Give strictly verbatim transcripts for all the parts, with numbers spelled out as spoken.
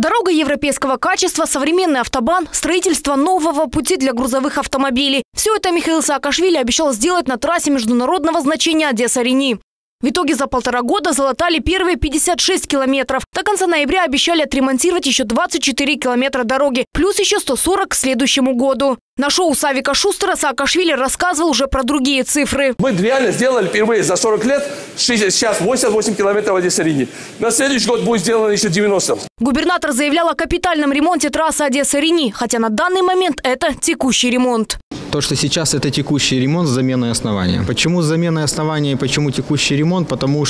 Дорога европейского качества, современный автобан, строительство нового пути для грузовых автомобилей. Все это Михаил Саакашвили обещал сделать на трассе международного значения Одесса-Рени. В итоге за полтора года залатали первые пятьдесят шесть километров. До конца ноября обещали отремонтировать еще двадцать четыре километра дороги, плюс еще сто сорок к следующему году. На шоу Савика Шустера Саакашвили рассказывал уже про другие цифры. Мы реально сделали впервые за сорок лет, сейчас восемьдесят восемь километров Одесса-Рени. На следующий год будет сделано еще девяносто. Губернатор заявлял о капитальном ремонте трассы Одесса-Рени, хотя на данный момент это текущий ремонт. То, что сейчас это текущий ремонт с заменой основания. Почему с заменой основания и почему текущий ремонт? Потому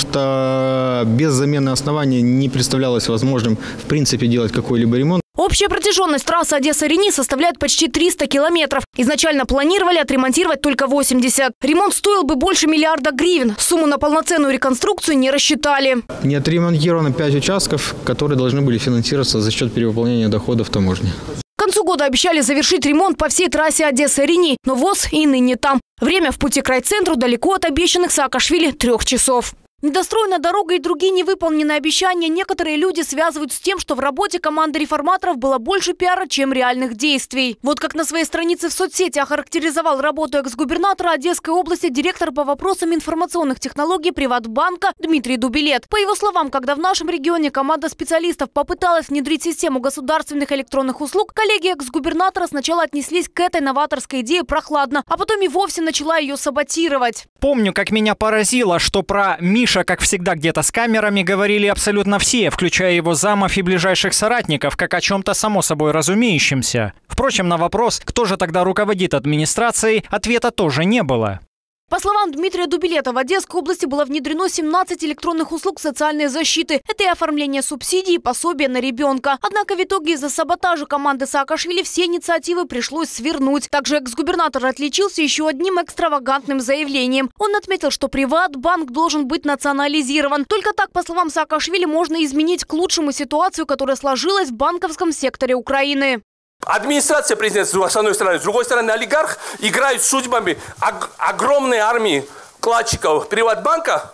что без замены основания не представлялось возможным в принципе делать какой-либо ремонт. Общая протяженность трассы Одесса-Рени составляет почти триста километров. Изначально планировали отремонтировать только восемьдесят. Ремонт стоил бы больше миллиарда гривен. Сумму на полноценную реконструкцию не рассчитали. Не отремонтировано пять участков, которые должны были финансироваться за счет перевыполнения доходов таможни. К концу года обещали завершить ремонт по всей трассе Одесса-Рени, но ВОЗ и ныне там. Время в пути к райцентру далеко от обещанных Саакашвили трех часов. Недостроенная дорога и другие невыполненные обещания некоторые люди связывают с тем, что в работе команды реформаторов было больше пиара, чем реальных действий. Вот как на своей странице в соцсети охарактеризовал работу экс-губернатора Одесской области директор по вопросам информационных технологий Приватбанка Дмитрий Дубилет. По его словам, когда в нашем регионе команда специалистов попыталась внедрить систему государственных электронных услуг, коллеги экс-губернатора сначала отнеслись к этой новаторской идее прохладно, а потом и вовсе начала ее саботировать. Помню, как меня поразило, что про Миша, как всегда, где-то с камерами говорили абсолютно все, включая его замов и ближайших соратников, как о чем-то само собой разумеющемся. Впрочем, на вопрос, кто же тогда руководит администрацией, ответа тоже не было. По словам Дмитрия Дубилета, в Одесской области было внедрено семнадцать электронных услуг социальной защиты. Это и оформление субсидий, и пособия на ребенка. Однако в итоге из-за саботажа команды Саакашвили все инициативы пришлось свернуть. Также экс-губернатор отличился еще одним экстравагантным заявлением. Он отметил, что Приватбанк должен быть национализирован. Только так, по словам Саакашвили, можно изменить к лучшему ситуацию, которая сложилась в банковском секторе Украины. Администрация президента с одной стороны, с другой стороны олигарх играют судьбами ог огромной армии вкладчиков Приватбанка,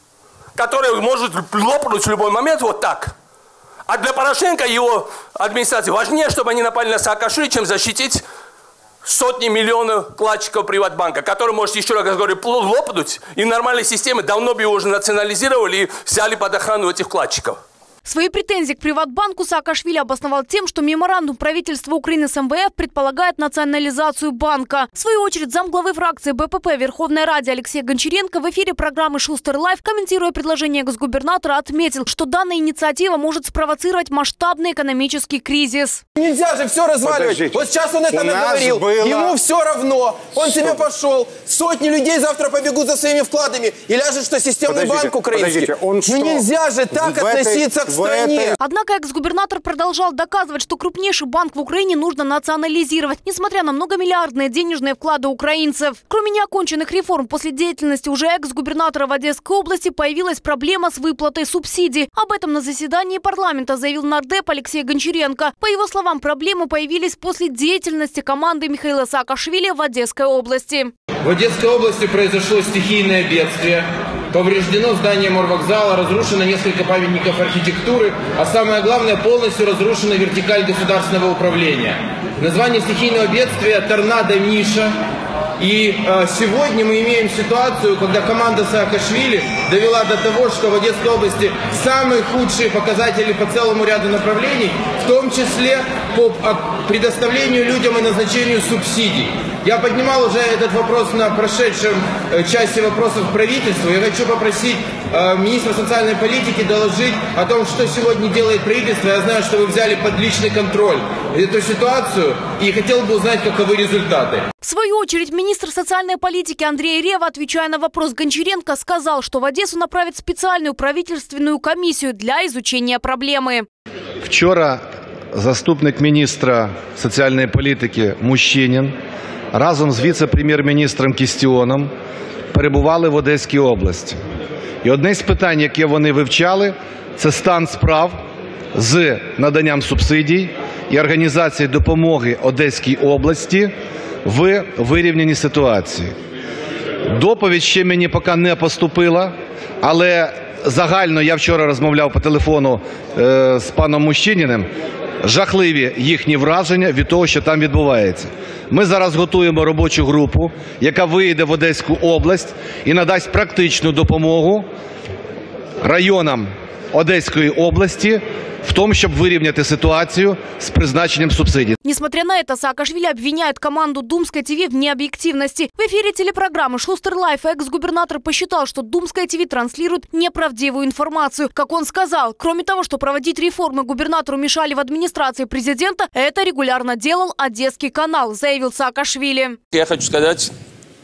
которая может лопнуть в любой момент вот так. А для Порошенко и его администрации важнее, чтобы они напали на Саакашвили, чем защитить сотни миллионов вкладчиков Приватбанка, которые, может, еще раз говорю, лопнуть, и нормальной системы давно бы его уже национализировали и взяли под охрану этих вкладчиков. Свои претензии к Приватбанку Саакашвили обосновал тем, что меморандум правительства Украины с эм вэ эф предполагает национализацию банка. В свою очередь, замглавы фракции бэ пэ пэ Верховной Раде Алексей Гончаренко в эфире программы «Шустер Лайв», комментируя предложение экс-губернатора, отметил, что данная инициатива может спровоцировать масштабный экономический кризис. Нельзя же все разваливать. Подождите. Вот сейчас он это наговорил. Было... Ему все равно. Он что? Себе пошел. Сотни людей завтра побегут за своими вкладами. И ляжет, что системный подождите, банк украинский. Он ну что? Нельзя же так в относиться этой... к стране. Однако экс-губернатор продолжал доказывать, что крупнейший банк в Украине нужно национализировать, несмотря на многомиллиардные денежные вклады украинцев. Кроме неоконченных реформ, после деятельности уже экс-губернатора в Одесской области появилась проблема с выплатой субсидий. Об этом на заседании парламента заявил нардеп Алексей Гончаренко. По его словам, проблемы появились после деятельности команды Михаила Саакашвили в Одесской области. В Одесской области произошло стихийное бедствие. Повреждено здание морвокзала, разрушено несколько памятников архитектуры, а самое главное, полностью разрушена вертикаль государственного управления. Название стихийного бедствия «Торнадо Миша». И э, сегодня мы имеем ситуацию, когда команда Саакашвили довела до того, что в Одесской области самые худшие показатели по целому ряду направлений, в том числе по предоставлению людям и назначению субсидий. Я поднимал уже этот вопрос на прошедшем э, части вопросов правительства. Я хочу попросить э, министра социальной политики доложить о том, что сегодня делает правительство. Я знаю, что вы взяли под личный контроль эту ситуацию и хотел бы узнать, каковы результаты. В свою очередь, министр социальной политики Андрей Рева, отвечая на вопрос Гончаренко, сказал, что в Одессу направят специальную правительственную комиссию для изучения проблемы. Вчора заступник міністра соціальної політики Мущинін разом з віце-прем'єр-міністром Кістіоном перебували в Одеській області. І одне з питань, яке вони вивчали, це стан справ з наданням субсидій і організації допомоги Одеській області в вирівнянні ситуації. Доповідь ще мені поки не поступила, але загально, я вчора розмовляв по телефону е, з паном Мущиніним, жахливі їхні враження від того, що там відбувається. Ми зараз готуємо робочу групу, яка виїде в Одеську область і надасть практичну допомогу районам Одеської области в том, чтобы выровнять ситуацию с призначением субсидий. Несмотря на это, Саакашвили обвиняет команду Думской ТВ в необъективности. В эфире телепрограммы «Шустер Лайф» экс-губернатор посчитал, что Думская ТВ транслирует неправдивую информацию. Как он сказал, кроме того, что проводить реформы губернатору мешали в администрации президента, это регулярно делал Одесский канал, заявил Саакашвили. Я хочу сказать,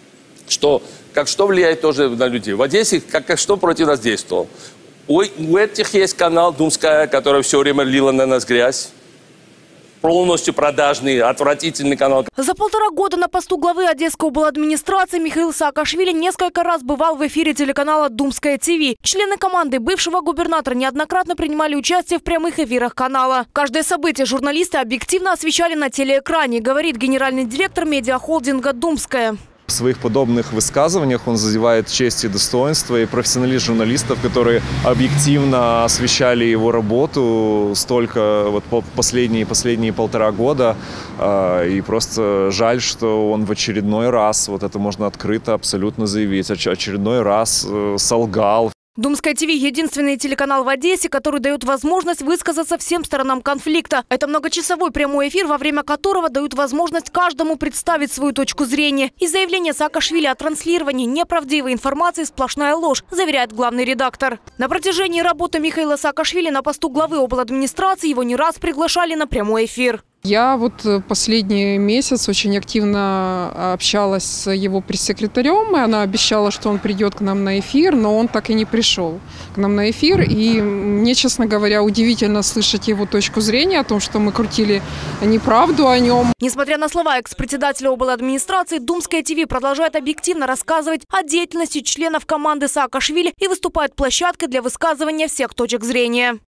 что как что влияет тоже на людей. В Одессе как, как что против нас действовал. У, у этих есть канал Думская, который все время лила на нас грязь. Полностью продажный, отвратительный канал. За полтора года на посту главы Одесской обладминистрации Михаил Саакашвили несколько раз бывал в эфире телеканала «Думская ТВ». Члены команды бывшего губернатора неоднократно принимали участие в прямых эфирах канала. Каждое событие журналисты объективно освещали на телеэкране, говорит генеральный директор медиахолдинга «Думская». В своих подобных высказываниях он задевает честь и достоинство и профессионализм журналистов, которые объективно освещали его работу столько вот последние, последние полтора года. И просто жаль, что он в очередной раз, вот это можно открыто абсолютно заявить, очередной раз солгал. Думская ТВ – единственный телеканал в Одессе, который дает возможность высказаться всем сторонам конфликта. Это многочасовой прямой эфир, во время которого дают возможность каждому представить свою точку зрения. И заявление Саакашвили о транслировании неправдивой информации – сплошная ложь, заверяет главный редактор. На протяжении работы Михаила Саакашвили на посту главы обладминистрации его не раз приглашали на прямой эфир. Я вот последний месяц очень активно общалась с его пресс-секретарем, и она обещала, что он придет к нам на эфир, но он так и не пришел к нам на эфир. И мне, честно говоря, удивительно слышать его точку зрения о том, что мы крутили неправду о нем. Несмотря на слова экс-председателя обладминистрации, Думская ТВ продолжает объективно рассказывать о деятельности членов команды Саакашвили и выступает площадкой для высказывания всех точек зрения.